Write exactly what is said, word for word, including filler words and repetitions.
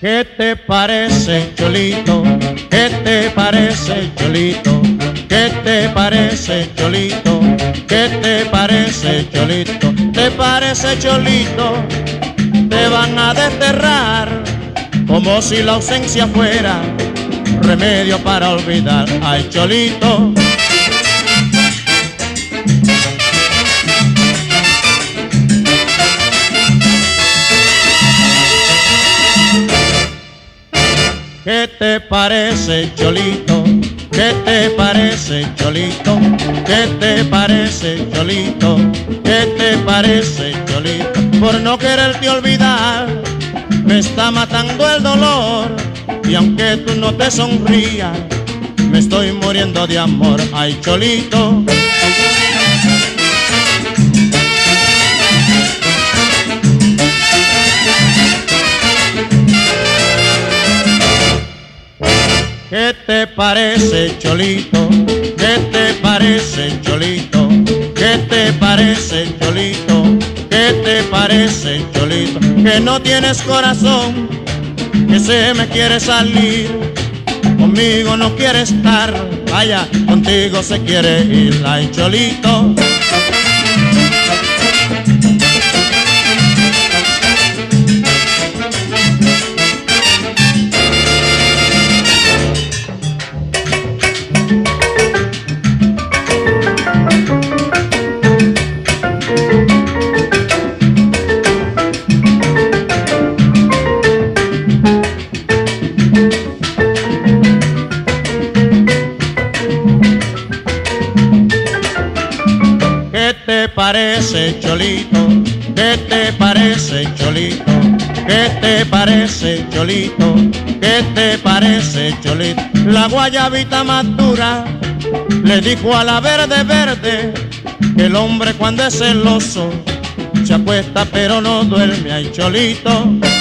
¿Qué te parece, Cholito? ¿Qué te parece, Cholito? ¿Qué te parece, Cholito? ¿Qué te parece, Cholito? ¿Te parece, Cholito? Te van a desterrar como si la ausencia fuera remedio para olvidar. Ay, Cholito. ¿Qué te parece, Cholito? ¿Qué te parece, Cholito? ¿Qué te parece, Cholito? ¿Qué te parece, Cholito? Por no quererte olvidar, me está matando el dolor. Y aunque tú no te sonrías, me estoy muriendo de amor. Ay, Cholito. ¿Qué te parece, Cholito? ¿Qué te parece, Cholito? ¿Qué te parece, Cholito? ¿Qué te parece, Cholito? Que no tienes corazón, que se me quiere salir, conmigo no quiere estar, vaya, contigo se quiere ir. Ay, Cholito. ¿Qué te parece, Cholito? ¿Qué te parece, Cholito? ¿Qué te parece, Cholito? ¿Qué te parece, Cholito? La guayabita madura le dijo a la verde verde que el hombre cuando es celoso se acuesta pero no duerme. Ay, Cholito.